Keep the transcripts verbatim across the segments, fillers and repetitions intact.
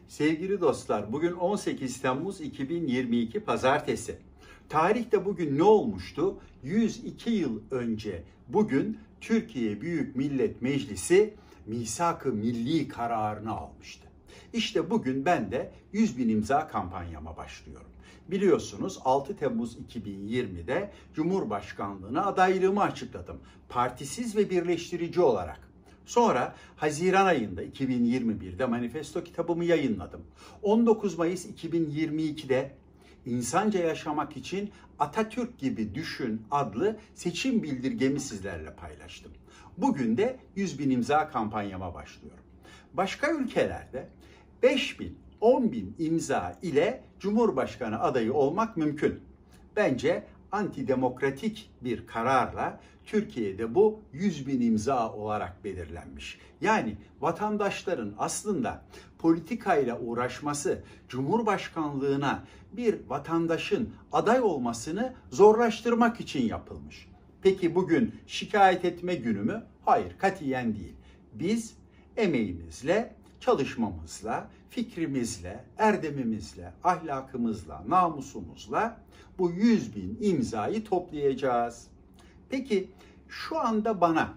Sevgili dostlar, bugün on sekiz Temmuz iki bin yirmi iki Pazartesi. Tarihte bugün ne olmuştu? yüz iki yıl önce bugün Türkiye Büyük Millet Meclisi Misak-ı Milli kararını almıştı. İşte bugün ben de yüz bin imza kampanyama başlıyorum. Biliyorsunuz altı Temmuz iki bin yirmide Cumhurbaşkanlığına adaylığımı açıkladım. Partisiz ve birleştirici olarak. Sonra Haziran ayında iki bin yirmi birde manifesto kitabımı yayınladım. on dokuz Mayıs iki bin yirmi ikide İnsanca Yaşamak için Atatürk Gibi Düşün adlı seçim bildirgemi sizlerle paylaştım. Bugün de yüz bin imza kampanyama başlıyorum. Başka ülkelerde beş bin, on bin imza ile Cumhurbaşkanı adayı olmak mümkün. Bence antidemokratik bir kararla Türkiye'de bu yüz bin imza olarak belirlenmiş. Yani vatandaşların aslında politikayla uğraşması, Cumhurbaşkanlığına bir vatandaşın aday olmasını zorlaştırmak için yapılmış. Peki bugün şikayet etme günü mü? Hayır, katiyen değil. Biz emeğimizle, çalışmamızla, fikrimizle, erdemimizle, ahlakımızla, namusumuzla bu yüz bin imzayı toplayacağız. Peki şu anda bana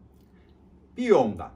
biyomdan,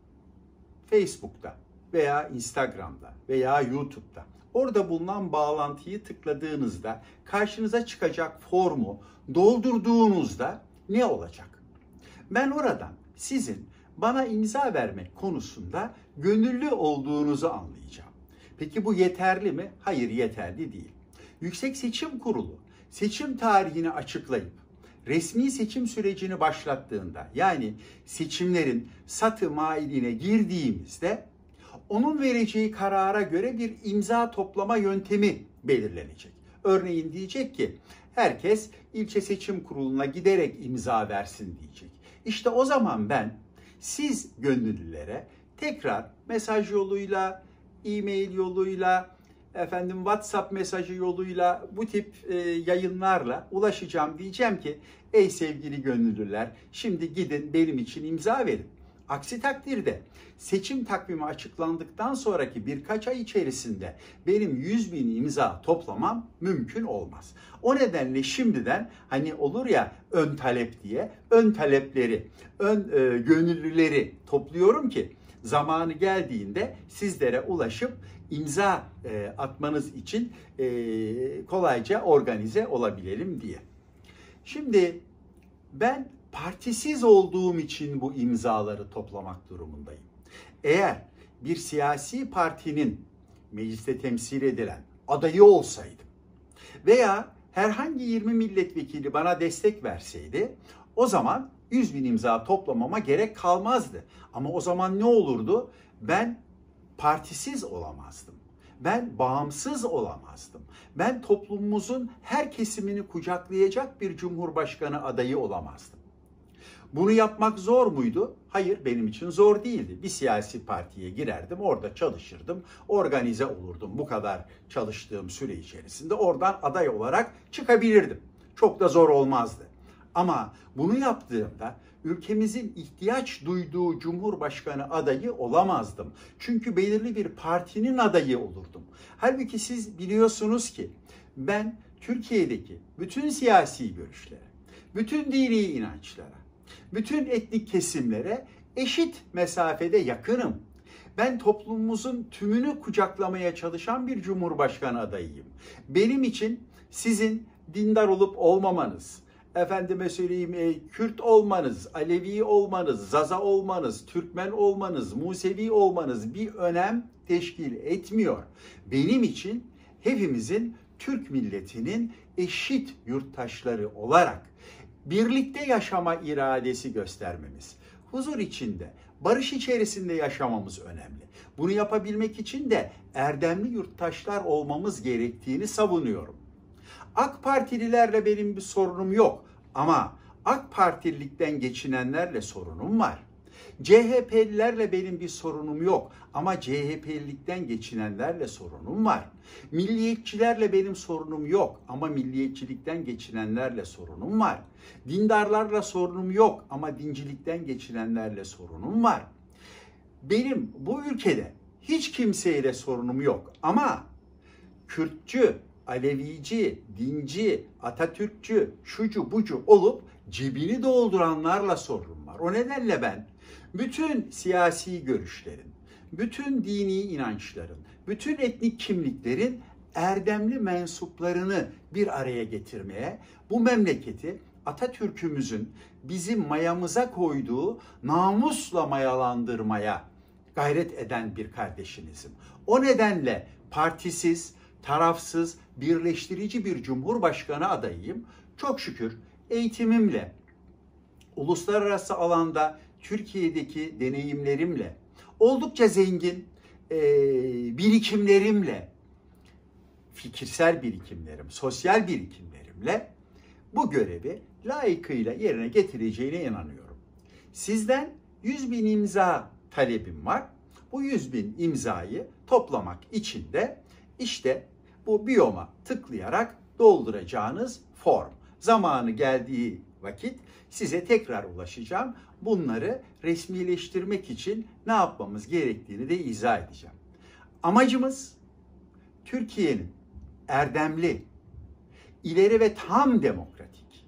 Facebook'ta veya Instagram'da veya YouTube'da orada bulunan bağlantıyı tıkladığınızda karşınıza çıkacak formu doldurduğunuzda ne olacak? Ben oradan sizin bana imza vermek konusunda gönüllü olduğunuzu anlayacağım. Peki bu yeterli mi? Hayır, yeterli değil. Yüksek Seçim Kurulu seçim tarihini açıklayıp resmi seçim sürecini başlattığında, yani seçimlerin satı mailine girdiğimizde onun vereceği karara göre bir imza toplama yöntemi belirlenecek. Örneğin diyecek ki herkes ilçe seçim kuruluna giderek imza versin diyecek. İşte o zaman ben siz gönüllülere tekrar mesaj yoluyla, e-mail yoluyla, efendim WhatsApp mesajı yoluyla, bu tip e, yayınlarla ulaşacağım. Diyeceğim ki ey sevgili gönüllüler, şimdi gidin benim için imza verin. Aksi takdirde seçim takvimi açıklandıktan sonraki birkaç ay içerisinde benim yüz bin imza toplamam mümkün olmaz. O nedenle şimdiden hani olur ya ön talep diye, ön talepleri, ön e, gönüllüleri topluyorum ki zamanı geldiğinde sizlere ulaşıp imza e, atmanız için e, kolayca organize olabilelim diye. Şimdi ben partisiz olduğum için bu imzaları toplamak durumundayım. Eğer bir siyasi partinin mecliste temsil edilen adayı olsaydım veya herhangi yirmi milletvekili bana destek verseydi, o zaman yüz bin imza toplamama gerek kalmazdı. Ama o zaman ne olurdu? Ben partisiz olamazdım. Ben bağımsız olamazdım. Ben toplumumuzun her kesimini kucaklayacak bir cumhurbaşkanı adayı olamazdım. Bunu yapmak zor muydu? Hayır, benim için zor değildi. Bir siyasi partiye girerdim, orada çalışırdım, organize olurdum. Bu kadar çalıştığım süre içerisinde oradan aday olarak çıkabilirdim. Çok da zor olmazdı. Ama bunu yaptığımda ülkemizin ihtiyaç duyduğu cumhurbaşkanı adayı olamazdım. Çünkü belirli bir partinin adayı olurdum. Halbuki siz biliyorsunuz ki ben Türkiye'deki bütün siyasi görüşlere, bütün dini inançlara, bütün etnik kesimlere eşit mesafede yakınım. Ben toplumumuzun tümünü kucaklamaya çalışan bir cumhurbaşkanı adayıyım. Benim için sizin dindar olup olmamanız, efendime söyleyeyim e, Kürt olmanız, Alevi olmanız, Zaza olmanız, Türkmen olmanız, Musevi olmanız bir önem teşkil etmiyor. Benim için hepimizin Türk milletinin eşit yurttaşları olarak birlikte yaşama iradesi göstermemiz, huzur içinde, barış içerisinde yaşamamız önemli. Bunu yapabilmek için de erdemli yurttaşlar olmamız gerektiğini savunuyorum. AK Partililerle benim bir sorunum yok ama AK Partililikten geçinenlerle sorunum var. C H P'lilerle benim bir sorunum yok ama C H P'lilikten geçinenlerle sorunum var. Milliyetçilerle benim sorunum yok ama milliyetçilikten geçinenlerle sorunum var. Dindarlarla sorunum yok ama dincilikten geçinenlerle sorunum var. Benim bu ülkede Hiç kimseyle sorunum yok ama Kürtçü, Alevici, dinci, Atatürkçü, şucu bucu olup cebini dolduranlarla sorunum var. O nedenle ben bütün siyasi görüşlerin, bütün dini inançların, bütün etnik kimliklerin erdemli mensuplarını bir araya getirmeye, bu memleketi Atatürk'ümüzün bizim mayamıza koyduğu namusla mayalandırmaya gayret eden bir kardeşinizim. O nedenle partisiz, tarafsız, birleştirici bir cumhurbaşkanı adayıyım. Çok şükür eğitimimle, uluslararası alanda Türkiye'deki deneyimlerimle, oldukça zengin e, birikimlerimle, fikirsel birikimlerim, sosyal birikimlerimle bu görevi layıkıyla yerine getireceğine inanıyorum. Sizden yüz bin imza talebim var. Bu yüz bin imzayı toplamak için de işte bu biyoma tıklayarak dolduracağınız form. Zamanı geldiği vakit size tekrar ulaşacağım. Bunları resmileştirmek için ne yapmamız gerektiğini de izah edeceğim. Amacımız Türkiye'nin erdemli, ileri ve tam demokratik,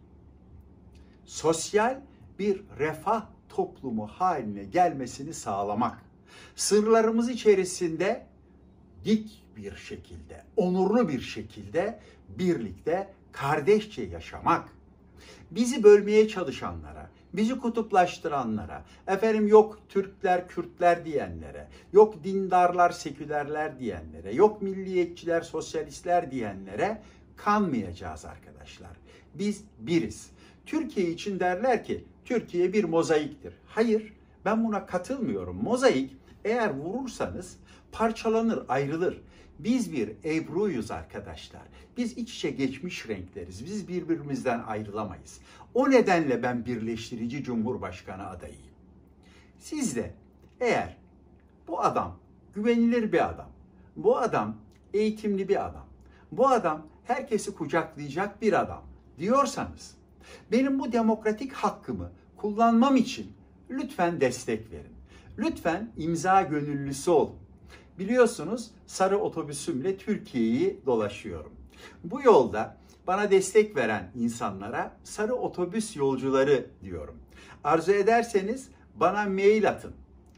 sosyal bir refah toplumu haline gelmesini sağlamak. Sınırlarımız içerisinde dik bir şekilde, onurlu bir şekilde birlikte kardeşçe yaşamak. Bizi bölmeye çalışanlara, bizi kutuplaştıranlara, efendim yok Türkler, Kürtler diyenlere, yok dindarlar, sekülerler diyenlere, yok milliyetçiler, sosyalistler diyenlere kanmayacağız arkadaşlar. Biz biriz. Türkiye için derler ki Türkiye bir mozaiktir. Hayır, ben buna katılmıyorum. Mozaik eğer vurursanız parçalanır, ayrılır. Biz bir Ebru'yuz arkadaşlar. Biz iç içe geçmiş renkleriz. Biz birbirimizden ayrılamayız. O nedenle ben birleştirici Cumhurbaşkanı adayıyım. Siz de eğer bu adam güvenilir bir adam, bu adam eğitimli bir adam, bu adam herkesi kucaklayacak bir adam diyorsanız, benim bu demokratik hakkımı kullanmam için lütfen destek verin. Lütfen imza gönüllüsü olun. Biliyorsunuz sarı otobüsümle Türkiye'yi dolaşıyorum. Bu yolda bana destek veren insanlara sarı otobüs yolcuları diyorum. Arzu ederseniz bana mail atın.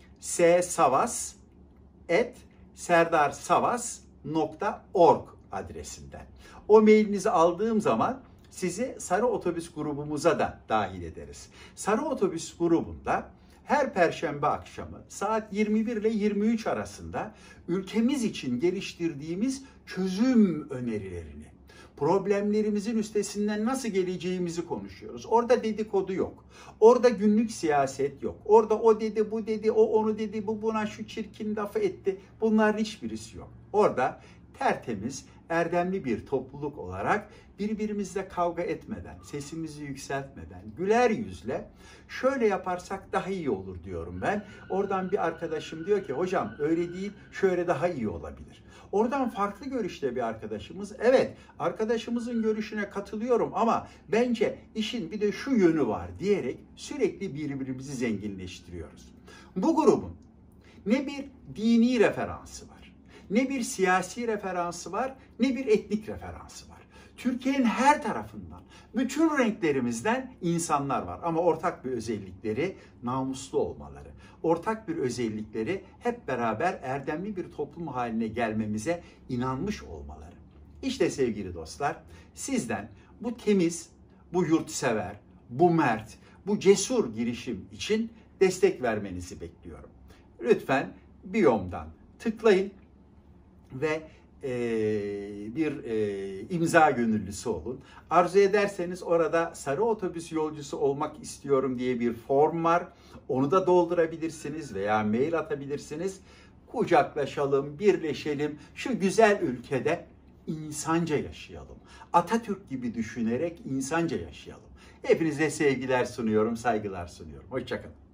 ssavas at serdarsavas nokta org adresinden. O mailinizi aldığım zaman sizi sarı otobüs grubumuza da dahil ederiz. Sarı otobüs grubunda her perşembe akşamı saat yirmi bir ile yirmi üç arasında ülkemiz için geliştirdiğimiz çözüm önerilerini, problemlerimizin üstesinden nasıl geleceğimizi konuşuyoruz. Orada dedikodu yok. Orada günlük siyaset yok. Orada o dedi, bu dedi, o onu dedi, bu buna şu çirkin lafı etti. Bunların hiçbirisi yok. Orada tertemiz, erdemli bir topluluk olarak birbirimizle kavga etmeden, sesimizi yükseltmeden, güler yüzle şöyle yaparsak daha iyi olur diyorum ben. Oradan bir arkadaşım diyor ki hocam öyle değil, şöyle daha iyi olabilir. Oradan farklı görüşte bir arkadaşımız, evet arkadaşımızın görüşüne katılıyorum ama bence işin bir de şu yönü var diyerek sürekli birbirimizi zenginleştiriyoruz. Bu grubun ne bir dini referansı var, ne bir siyasi referansı var, ne bir etnik referansı var. Türkiye'nin her tarafından, bütün renklerimizden insanlar var. Ama ortak bir özellikleri namuslu olmaları. Ortak bir özellikleri hep beraber erdemli bir toplum haline gelmemize inanmış olmaları. İşte sevgili dostlar, sizden bu temiz, bu yurtsever, bu mert, bu cesur girişim için destek vermenizi bekliyorum. Lütfen Biyom'dan tıklayın ve e, bir e, imza gönüllüsü olun. Arzu ederseniz orada sarı otobüs yolcusu olmak istiyorum diye bir form var. Onu da doldurabilirsiniz veya mail atabilirsiniz. Kucaklaşalım, birleşelim. Şu güzel ülkede insanca yaşayalım. Atatürk gibi düşünerek insanca yaşayalım. Hepinize sevgiler sunuyorum, saygılar sunuyorum. Hoşça kalın.